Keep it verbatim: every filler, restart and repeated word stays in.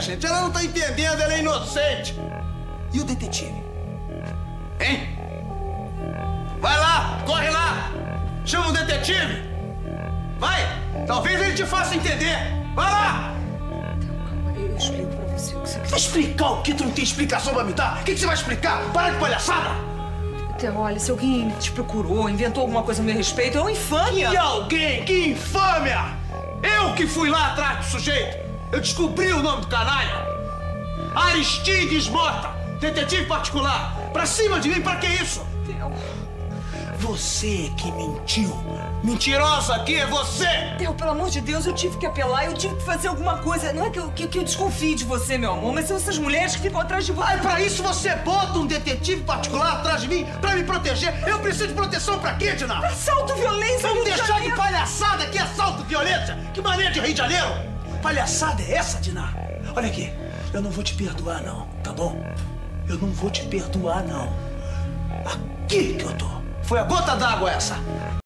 gente? Ela não tá entendendo, ela é inocente. E o detetive? Hein? Vai lá, corre lá. Chama o detetive. Vai, talvez ele te faça entender. Vai lá. Calma, eu explico pra você o que você quer. Vai explicar o que? Tu não tem explicação pra me dar? O que, que você vai explicar? Para de palhaçada. Theo, olha, se alguém te procurou, inventou alguma coisa a meu respeito, é uma infâmia. E alguém? Que infâmia! Eu que fui lá atrás do sujeito. Eu descobri o nome do canalha. Aristides Mota, detetive particular. Pra cima de mim, pra que isso? Theo. Você que mentiu. Mentirosa aqui é você! Theo, pelo amor de Deus, eu tive que apelar, eu tive que fazer alguma coisa. Não é que eu, que, que eu desconfie de você, meu amor, mas são essas mulheres que ficam atrás de você. Ah, pra isso você bota um detetive particular atrás de mim pra me proteger? Eu preciso de proteção pra quê, Dina? Assalto, violência, Vamos Rio de deixar de Janeiro. palhaçada, que assalto, violência! Que maneira de Rio de Janeiro! Palhaçada é essa, Dina? Olha aqui, eu não vou te perdoar, não, tá bom? Eu não vou te perdoar, não. Aqui que eu tô. Foi a gota d'água essa.